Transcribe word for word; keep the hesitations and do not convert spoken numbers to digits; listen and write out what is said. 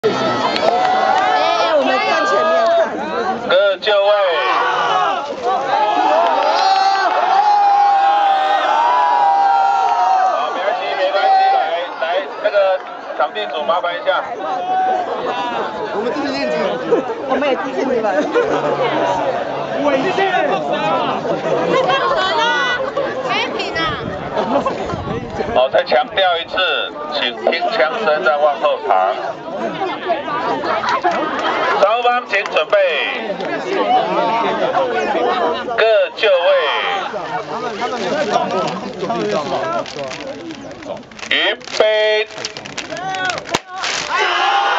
哎，我们站前面看。 各就位。好，没关系，没关系，来来，那个场地组麻烦一下。 我们支持你，我们也支持你们。 伟健， 太放蛇了，没品啊！ 好，再强调一次，请听枪声再往后藏。双方请准备，各就位。预备。